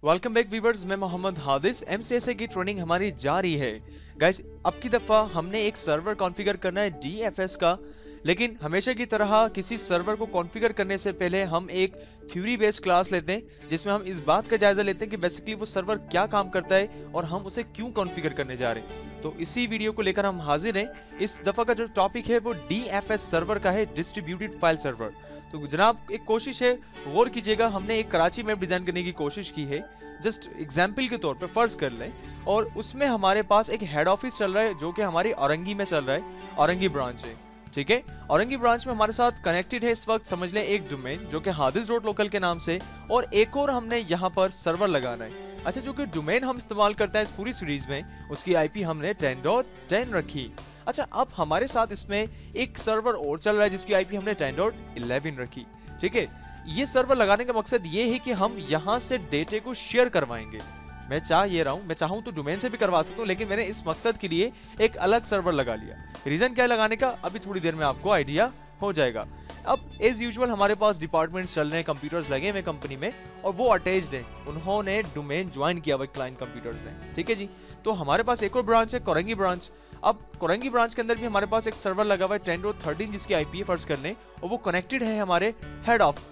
Welcome back viewers, मैं Mohammad Hadis. MCSA की training हमारी जारी है गाइस। अब की दफ़ा हमने एक सर्वर कॉन्फ़िगर करना है DFS का, लेकिन हमेशा की तरह किसी सर्वर को कॉन्फ़िगर करने से पहले हम एक थ्योरी बेस्ड क्लास लेते हैं जिसमें हम इस बात का जायजा लेते हैं कि बेसिकली वो सर्वर क्या काम करता है और हम उसे क्यों कॉन्फ़िगर करने जा रहे हैं। तो इसी वीडियो को लेकर हम हाजिर हैं। इस दफ़ा का जो टॉपिक है वो DFS सर्वर का है, डिस्ट्रीब्यूटेड फाइल सर्वर। तो जनाब एक कोशिश है, गौर कीजिएगा, हमने एक कराची मैप डिजाइन करने की कोशिश की है। जस्ट एग्जाम्पल के तौर पे फर्ज कर लें, और उसमें हमारे पास एक हेड ऑफिस चल रहा है जो कि हमारी औरंगी में चल रहा है, औरंगी ब्रांच है। ठीक है, औरंगी ब्रांच में हमारे साथ कनेक्टेड है इस वक्त समझ लें एक डोमेन जो कि हादिस डॉट लोकल के नाम से, और एक और हमने यहाँ पर सर्वर लगाना है। अच्छा, जो कि डोमेन हम इस्तेमाल करते हैं इस पूरी सीरीज में, उसकी IP हमने 10.10 रखी। अच्छा, अब हमारे साथ इसमें एक सर्वर और चल रहा है जिसकी IP हमने 10.11 रखी। ठीक है, ये सर्वर लगाने का मकसद ये है कि हम यहाँ से डेटे को शेयर करवाएंगे। मैं चाहूँ तो डोमेन से भी करवा सकता हूँ, लेकिन मैंने इस मकसद के लिए एक अलग सर्वर लगा लिया। रीजन क्या है लगाने का, अभी थोड़ी देर में आपको आइडिया हो जाएगा। अब एज यूजुअल हमारे पास डिपार्टमेंट्स चल रहे हैं, कंप्यूटर्स लगे हुए कंपनी में, और वो अटैच्ड हैं, उन्होंने डोमेन ज्वाइन किया हुआ क्लाइंट कंप्यूटर्स ने। ठीक है जी, तो हमारे पास एक और ब्रांच है, कोरंगी ब्रांच। अब कोरंगी ब्रांच के अंदर भी हमारे पास एक सर्वर लगा हुआ है 10.13 जिसकी IP है फर्ज करने, और वो कनेक्टेड है हमारे हेड ऑफिस।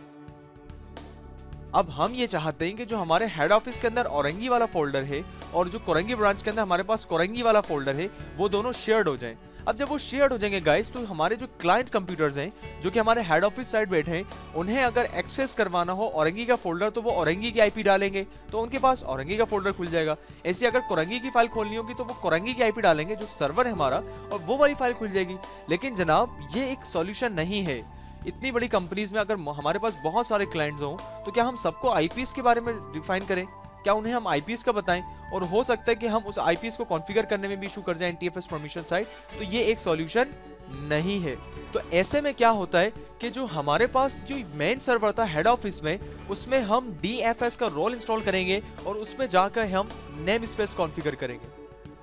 अब हम ये चाहते हैं कि जो हमारे हेड ऑफिस के अंदर औरंगी वाला फोल्डर है और जो कोरंगी ब्रांच के अंदर हमारे पास कोरंगी वाला फोल्डर है, वो दोनों शेयर्ड हो जाएं। अब जब वो शेयर्ड हो जाएंगे गाइस, तो हमारे जो क्लाइंट कंप्यूटर्स हैं जो कि हमारे हेड ऑफिस साइड बैठे हैं, उन्हें अगर एक्सेस करवाना हो औरंगी का फोल्डर, तो वो औरंगी की IP डालेंगे तो उनके पास औरंगी का फोल्डर खुल जाएगा। ऐसे अगर कोरंगी की फाइल खोलनी होगी तो वो कोरंगी की IP डालेंगे जो सर्वर है हमारा, और वो वाली फाइल खुल जाएगी। लेकिन जनाब ये एक सॉल्यूशन नहीं है। इतनी बड़ी कंपनीज में अगर हमारे पास बहुत सारे क्लाइंट्स हों, तो क्या हम सबको IPs के बारे में डिफाइन करें? क्या उन्हें हम IPs का बताएं? और हो सकता है कि हम उस IPs को कॉन्फ़िगर करने में भी इशू कर जाएं NTFS परमिशन साइड, तो ये एक सॉल्यूशन नहीं है। तो ऐसे में क्या होता है कि जो हमारे पास जो मेन सर्वर था हेड ऑफिस में, उसमें हम DFS का रोल इंस्टॉल करेंगे और उसमें जाकर हम नेम स्पेस कॉन्फ़िगर करेंगे।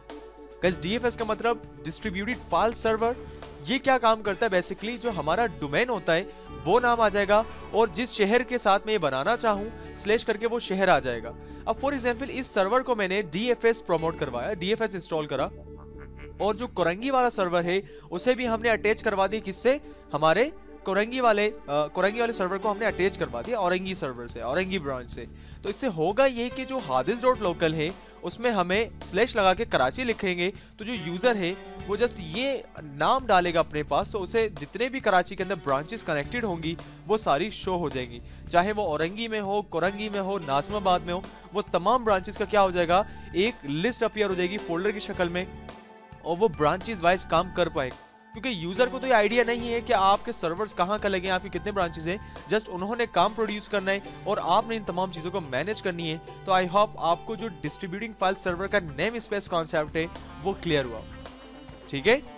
गाइस, DFS का मतलब डिस्ट्रीब्यूटेड फाइल सर्वर। ये क्या काम करता है, बेसिकली जो हमारा डोमेन होता है वो नाम आ जाएगा, और जिस शहर के साथ मैं ये बनाना चाहूँ स्लैश करके वो शहर आ जाएगा। अब फॉर एग्जांपल इस सर्वर को मैंने DFS प्रमोट करवाया, DFS इंस्टॉल करा, और जो कोरंगी वाला सर्वर है उसे भी हमने अटैच करवा दी, किससे? हमारे कोरंगी वाले सर्वर को हमने अटैच करवा दिया औरंगी सर्वर से, औरंगी ब्रांच से। तो इससे होगा ये कि जो हादिस डॉट लोकल है उसमें हमें स्लैश लगा के कराची लिखेंगे, तो जो यूजर है वो जस्ट ये नाम डालेगा अपने पास, तो उसे जितने भी कराची के अंदर ब्रांचेस कनेक्टेड होंगी वो सारी शो हो जाएंगी, चाहे वो औरंगी में हो, कोरंगी में हो, नाज़िमाबाद में हो। वो तमाम ब्रांचेस का क्या हो जाएगा, एक लिस्ट अपीयर हो जाएगी फोल्डर की शक्ल में, और वो ब्रांचेस वाइज काम कर पाएंगे। क्योंकि यूजर को तो ये आइडिया नहीं है कि आपके सर्वर्स कहाँ का लगे, आपके कितने ब्रांचेस हैं, जस्ट उन्होंने काम प्रोड्यूस करना है और आपने इन तमाम चीजों को मैनेज करनी है। तो आई होप आपको जो डिस्ट्रीब्यूटिंग फाइल सर्वर का नेम स्पेस कॉन्सेप्ट है वो क्लियर हुआ। ठीक है,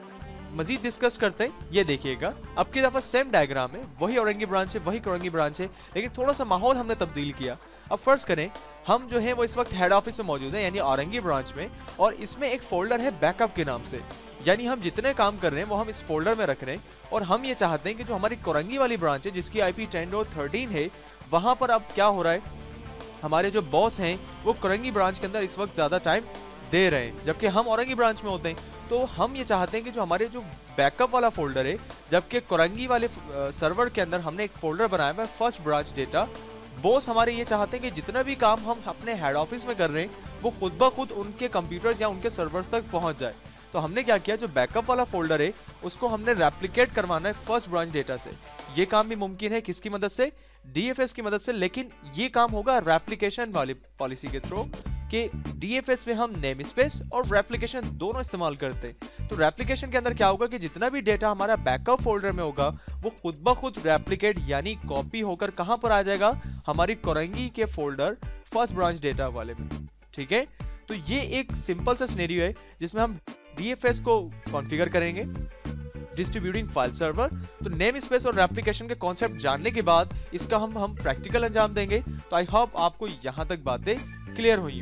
मजीद डिस्कस करते हैं। ये देखिएगा, अब की दफा सेम डायग्राम है, वही औरंगी ब्रांच है, वही कोरंगी ब्रांच है, लेकिन थोड़ा सा माहौल हमने तब्दील किया। अब फर्ज करें हम जो है वो इस वक्त हेड ऑफिस में मौजूद है, यानी औरंगी ब्रांच में, और इसमें एक फोल्डर है बैकअप के नाम से, यानी हम जितने काम कर रहे हैं वो हम इस फोल्डर में रख रहे हैं। और हम ये चाहते हैं कि जो हमारी कोरंगी वाली ब्रांच है जिसकी IP 10.13 है, वहां पर अब क्या हो रहा है, हमारे जो बॉस हैं वो कोरंगी ब्रांच के अंदर इस वक्त ज्यादा टाइम दे रहे हैं, जबकि हम औरंगी ब्रांच में होते हैं। तो हम ये चाहते हैं कि जो हमारे जो बैकअप वाला फोल्डर है, जबकि कोरंगी वाले सर्वर के अंदर हमने एक फोल्डर बनाया हुआ है फर्स्ट ब्रांच डेटा, बॉस हमारे ये चाहते हैं कि जितना भी काम हम अपने हेड ऑफिस में कर रहे हैं वो खुद ब खुद उनके कंप्यूटर्स या उनके सर्वर्स तक पहुंच जाए। तो हमने क्या किया, जो बैकअप वाला फोल्डर है उसको हमने रेप्लिकेट करवाना है फर्स्ट ब्रांच डेटा से। ये काम भी मुमकिन है किसकी मदद से? DFS की मदद से, लेकिन ये काम होगा रेप्लिकेशन वाली पॉलिसी के थ्रू, कि DFS में हम नेम स्पेस और रेप्लिकेशन दोनों इस्तेमाल करते हैं। तो रेप्लिकेशन के अंदर क्या होगा कि जितना भी डेटा हमारा बैकअप फोल्डर में होगा वो खुद ब खुद रेप्लिकेट यानी कॉपी होकर कहां पर आ जाएगा, हमारी कोरंगी के फोल्डर फर्स्ट ब्रांच डेटा वाले में। ठीक है, तो ये एक सिंपल सा सिनेरियो है जिसमें हम DFS को कॉन्फ़िगर करेंगे, डिस्ट्रीब्यूटिंग फाइल सर्वर। तो नेम स्पेस और रेप्लिकेशन के कॉन्सेप्ट जानने के बाद इसका हम प्रैक्टिकल अंजाम देंगे। तो आई होप आपको यहाँ तक बातें क्लियर हुई हों।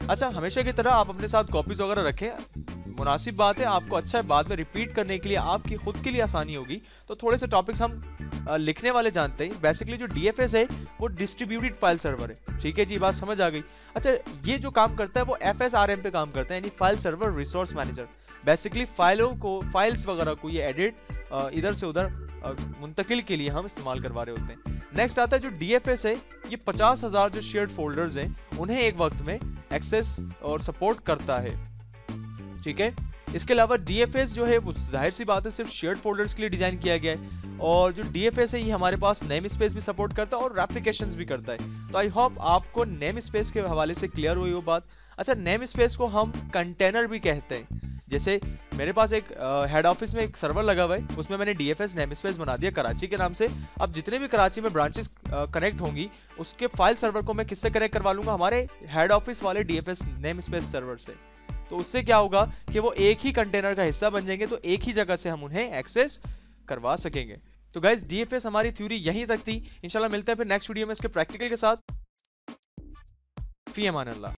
अच्छा, हमेशा की तरह आप अपने साथ कॉपीज वगैरह रखें, मुनासिब बात है, आपको अच्छा है, बाद में रिपीट करने के लिए आपकी खुद के लिए आसानी होगी। तो थोड़े से टॉपिक्स हम लिखने वाले जानते हैं। बेसिकली जो DFS है वो डिस्ट्रीब्यूटेड फाइल सर्वर है। ठीक है जी, बात समझ आ गई। अच्छा, ये जो काम करता है वो FSRM पे काम करता है, यानी file server resource manager. Basically files वगैरह को ये एडिट इधर से उधर मुंतकिल के लिए हम इस्तेमाल करवा रहे होते हैं। नेक्स्ट आता है जो DFS है, ये 50,000 जो शेयर्ड फोल्डर्स हैं उन्हें एक वक्त में एक्सेस और सपोर्ट करता है। ठीक है, इसके अलावा DFS जो है वो जाहिर सी बात है सिर्फ शेयर्ड फोल्डर्स के लिए डिजाइन किया गया है, और जो DFS है ये हमारे पास नेम स्पेस भी सपोर्ट करता है और रेप्लिकेशंस भी करता है। तो आई होप आपको नेम स्पेस के हवाले से क्लियर हुई वो बात। अच्छा, नेम स्पेस को हम कंटेनर भी कहते हैं। जैसे मेरे पास एक हेड ऑफिस में एक सर्वर लगा हुआ है, उसमें मैंने DFS नेम स्पेस बना दिया कराची के नाम से। अब जितने भी कराची में ब्रांचेस कनेक्ट होंगी उसके फाइल सर्वर को मैं किससे कनेक्ट करवा लूंगा, हमारे हेड ऑफिस वाले DFS नेम स्पेस सर्वर से। तो उससे क्या होगा कि वो एक ही कंटेनर का हिस्सा बन जाएंगे, तो एक ही जगह से हम उन्हें एक्सेस करवा सकेंगे। तो गाइस, DFS हमारी थ्योरी यहीं तक थी। इंशाल्लाह मिलते हैं फिर नेक्स्ट वीडियो में इसके प्रैक्टिकल के साथ। फी अमान अल्लाह।